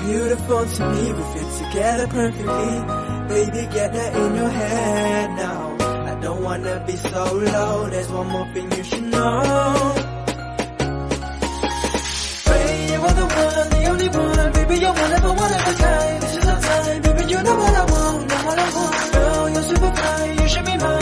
beautiful to me, we fit together perfectly. Baby, get that in your head now. I don't wanna be solo, there's one more thing you should know. Baby, you are the one, the only one. Baby, you're one of a kind. This is our time, baby, you know what I want, know what I want. Girl, you're super fine, you should be mine.